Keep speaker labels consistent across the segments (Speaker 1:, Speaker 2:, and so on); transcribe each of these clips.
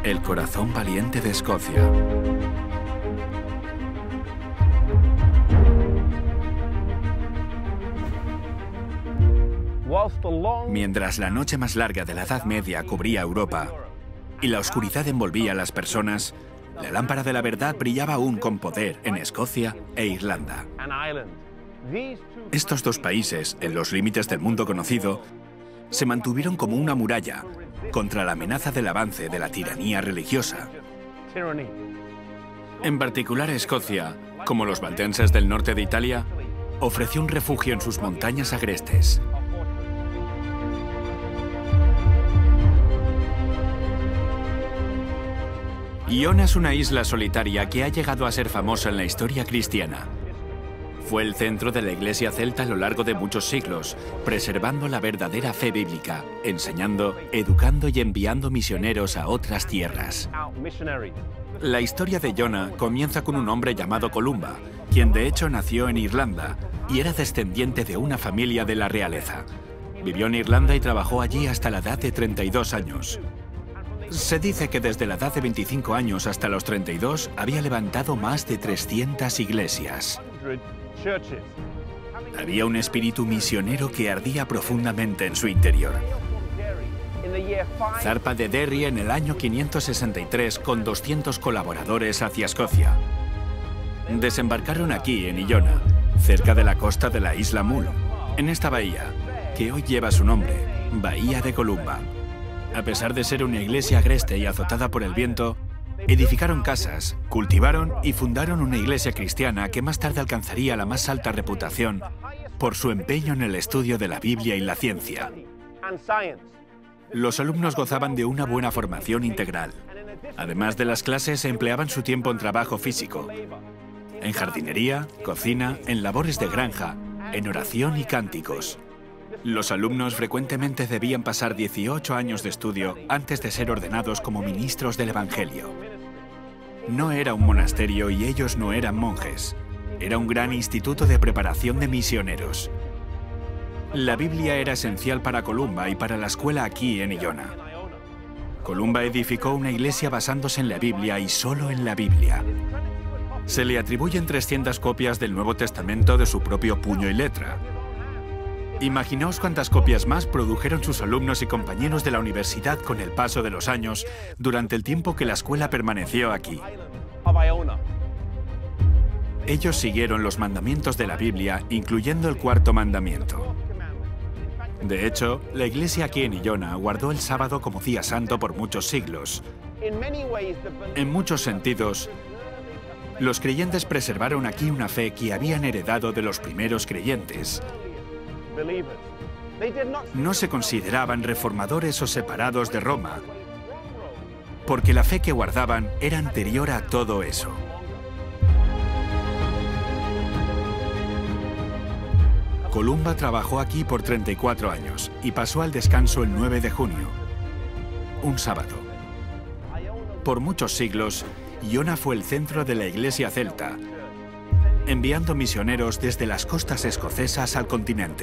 Speaker 1: El corazón valiente de Escocia. Mientras la noche más larga de la Edad Media cubría Europa y la oscuridad envolvía a las personas, la lámpara de la verdad brillaba aún con poder en Escocia e Irlanda. Estos dos países, en los límites del mundo conocido, se mantuvieron como una muralla contra la amenaza del avance de la tiranía religiosa. En particular, Escocia, como los valdenses del norte de Italia, ofreció un refugio en sus montañas agrestes. Iona es una isla solitaria que ha llegado a ser famosa en la historia cristiana. Fue el centro de la iglesia celta a lo largo de muchos siglos, preservando la verdadera fe bíblica, enseñando, educando y enviando misioneros a otras tierras. La historia de Iona comienza con un hombre llamado Columba, quien de hecho nació en Irlanda y era descendiente de una familia de la realeza. Vivió en Irlanda y trabajó allí hasta la edad de 32 años. Se dice que desde la edad de 25 años hasta los 32 había levantado más de 300 iglesias. Había un espíritu misionero que ardía profundamente en su interior. Zarpa de Derry en el año 563 con 200 colaboradores hacia Escocia. Desembarcaron aquí, en Iona, cerca de la costa de la isla Mull, en esta bahía, que hoy lleva su nombre, Bahía de Columba. A pesar de ser una iglesia agreste y azotada por el viento, edificaron casas, cultivaron y fundaron una iglesia cristiana que más tarde alcanzaría la más alta reputación por su empeño en el estudio de la Biblia y la ciencia. Los alumnos gozaban de una buena formación integral. Además de las clases, empleaban su tiempo en trabajo físico, en jardinería, cocina, en labores de granja, en oración y cánticos. Los alumnos frecuentemente debían pasar 18 años de estudio antes de ser ordenados como ministros del Evangelio. No era un monasterio y ellos no eran monjes. Era un gran instituto de preparación de misioneros. La Biblia era esencial para Columba y para la escuela aquí en Iona. Columba edificó una iglesia basándose en la Biblia y solo en la Biblia. Se le atribuyen 300 copias del Nuevo Testamento de su propio puño y letra. Imaginaos cuántas copias más produjeron sus alumnos y compañeros de la universidad con el paso de los años durante el tiempo que la escuela permaneció aquí. Ellos siguieron los mandamientos de la Biblia, incluyendo el cuarto mandamiento. De hecho, la iglesia aquí en Iona guardó el sábado como día santo por muchos siglos. En muchos sentidos, los creyentes preservaron aquí una fe que habían heredado de los primeros creyentes. No se consideraban reformadores o separados de Roma, porque la fe que guardaban era anterior a todo eso. Columba trabajó aquí por 34 años y pasó al descanso el 9 de junio, un sábado. Por muchos siglos, Iona fue el centro de la iglesia celta, enviando misioneros desde las costas escocesas al continente.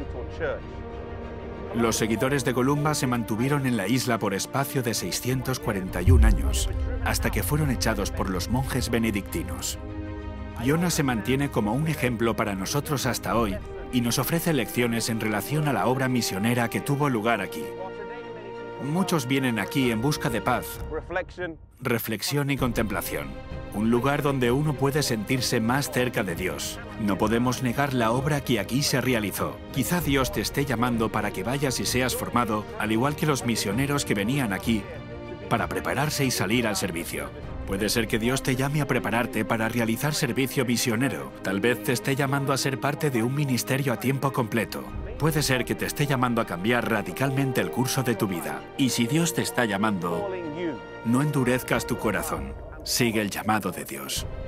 Speaker 1: Los seguidores de Columba se mantuvieron en la isla por espacio de 641 años, hasta que fueron echados por los monjes benedictinos. Iona se mantiene como un ejemplo para nosotros hasta hoy y nos ofrece lecciones en relación a la obra misionera que tuvo lugar aquí. Muchos vienen aquí en busca de paz, reflexión y contemplación. Un lugar donde uno puede sentirse más cerca de Dios. No podemos negar la obra que aquí se realizó. Quizá Dios te esté llamando para que vayas y seas formado, al igual que los misioneros que venían aquí, para prepararse y salir al servicio. Puede ser que Dios te llame a prepararte para realizar servicio misionero. Tal vez te esté llamando a ser parte de un ministerio a tiempo completo. Puede ser que te esté llamando a cambiar radicalmente el curso de tu vida. Y si Dios te está llamando, no endurezcas tu corazón. Sigue el llamado de Dios.